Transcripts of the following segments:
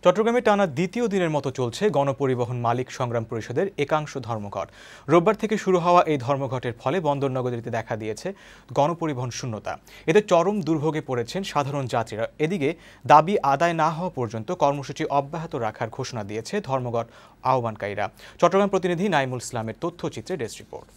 চট্টগ্রামে টানা দ্বিতীয় দিনের মতো চলছে গণপরিবহন মালিক সংগ্রাম পরিষদের একাংশ ধর্মঘট। রোববার থেকে শুরু হওয়া এই ধর্মঘটের ফলে বন্দরনগরীতে দেখা দিয়েছে গণপরিবহন শূন্যতা। এতে চরম দুর্ভোগে পড়েছেন সাধারণ যাত্রীরা। এদিকে দাবি আদায় না হওয়া পর্যন্ত কর্মসূচি অব্যাহত রাখার ঘোষণা দিয়েছে ধর্মঘট আহ্বানকারীরা। চট্টগ্রাম প্রতিনিধি নাইমুল ইসলামের তথ্যচিত্রে ডেস্ক রিপোর্ট।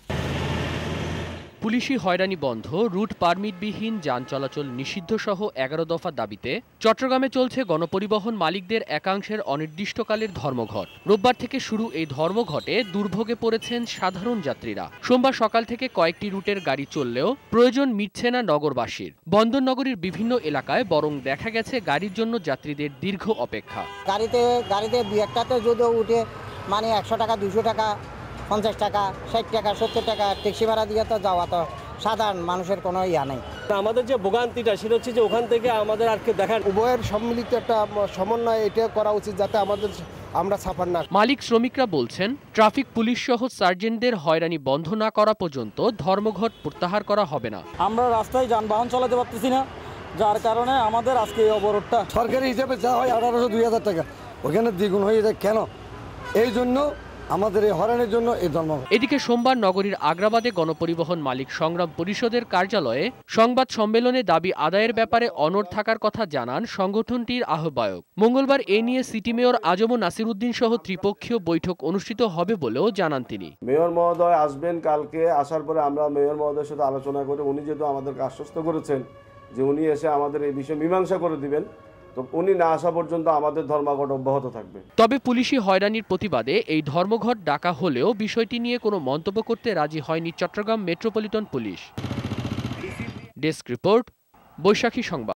পুলিশি হয়রানি বন্ধ, রুট পারমিটবিহীন যান চলাচল নিষিদ্ধ সহ ১১ দফা দাবিতে চট্টগ্রামে চলছে গণপরিবহন মালিকদের একাংশের অনির্দিষ্টকালের ধর্মঘট। রোববার থেকে শুরু এই ধর্মঘটে দুর্ভোগে পড়েছেন সাধারণ যাত্রীরা। সোমবার সকাল থেকে কয়েকটি রুটের গাড়ি চললেও প্রয়োজন মিটছে না নগরবাসীর। বন্দরনগরীর বিভিন্ন এলাকায় বরং দেখা গেছে গাড়ির জন্য যাত্রীদের দীর্ঘ অপেক্ষা। গাড়িতে দুই একটাতে যদি উঠে মানে ১০০ টাকা, ২০০ টাকা, ৫০ টাকা, ৬০ টাকা, ৭০ টাকা ট্যাক্সি ভাড়া দিয়ে তো যাওয়া তো সাধারণ মানুষের কোনো ইয়া নেই। আমাদের যে ভোগান্তিটা সেটা হচ্ছে যে ওখান থেকে আমাদের আর কি দেখার উভয়ের সম্মিলিত একটা সমন্বয় এটা করা উচিত, যাতে আমরা সাফার না। মালিক শ্রমিকরা বলছেন, ট্রাফিক পুলিশ সহ সার্জেন্টদের হয়রানি বন্ধ না করা পর্যন্ত ধর্মঘট প্রত্যাহার করা হবে না। আমরা রাস্তায় যানবাহন চালাতে পারতেছি না, যার কারণে আমাদের আজকে এই অবরোধটা। সরকারি হিসেবে যা হয় ১৮০০-২০০০ টাকা, ওখানে দ্বিগুণ হয়ে যায় কেন? এই জন্য আমাদের এই হয়রানির জন্য এই ধর্মঘট। এদিকে সোমবার নগরীর আগ্রাবাদে গণপরিবহন মালিক সংগ্রাম পরিষদের কার্যালয়ে সংবাদ সম্মেলনে দাবি আদায়ের ব্যাপারে অনড় থাকার কথা জানান সংগঠনটির আহ্বায়ক। মঙ্গলবার এ নিয়ে সিটি মেয়র আজম নাসির উদ্দিন সহ ত্রিপক্ষীয় বৈঠক অনুষ্ঠিত হবে বলেও জানান তিনি। মেয়র মহোদয় আসবেন কালকে, আসার পরে আমরা মেয়র মহোদয়ের সাথে আলোচনা করে উনি যেহেতু আমাদেরকে আশ্বস্ত করেছেন যে উনি এসে আমাদের এই বিষয়ে মীমাংসা করে দিবেন, তো উনি না আসা পর্যন্ত আমাদের ধর্মঘট অব্যাহত থাকবে। তবে পুলিশি হয়রানির প্রতিবাদে এই ধর্মঘট ডাকা হলেও বিষয়টি নিয়ে কোনো মন্তব্য করতে রাজি হয়নি চট্টগ্রাম মেট্রোপলিটন পুলিশ। ডেস্ক রিপোর্ট, বৈশাখী সংবাদ।